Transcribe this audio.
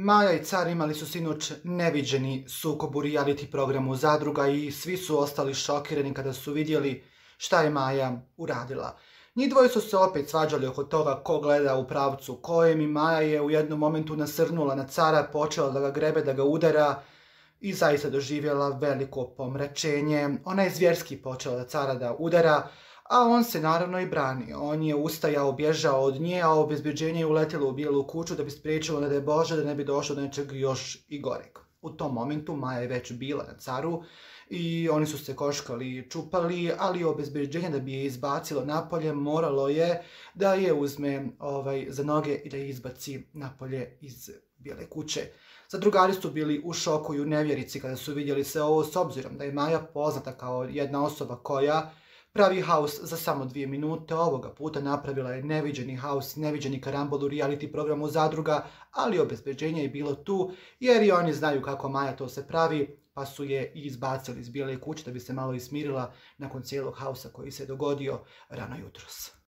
Maja i Car imali su sinoć neviđeni sukob u reality programu Zadruga i svi su ostali šokirani kada su vidjeli šta je Maja uradila. Njih dvoje su se opet svađali oko toga ko gleda u pravcu kojem i Maja je u jednom momentu nasrnula na Cara, počela da ga grebe, da ga udara i zaista doživjela veliko pomračenje. Ona je zvjerski počela da Cara da udara, a on se naravno i branio. On je ustajao, bježao od nje, a obezbeđenje je uletjelo u bijelu kuću da bi spriječilo, ne daj Bože, da ne bi došlo do nečeg još i goreg. U tom momentu Maja je već bila na Caru i oni su se koškali i čupali, ali obezbeđenje da bi je izbacilo napolje moralo je da je uzme za noge i da je izbaci napolje iz bijele kuće. Zadrugari su bili u šoku i u nevjerici kada su vidjeli sve ovo, s obzirom da je Maja poznata kao jedna osoba koja pravi haos za samo 2 minute. Ovoga puta napravila je neviđeni haos, neviđeni karambol u reality programu Zadruga, ali obezbeđenje je bilo tu jer i oni znaju kako Maja to se pravi, pa su je i izbacili iz bijele kuće da bi se malo ismirila nakon cijelog haosa koji se dogodio rano jutros.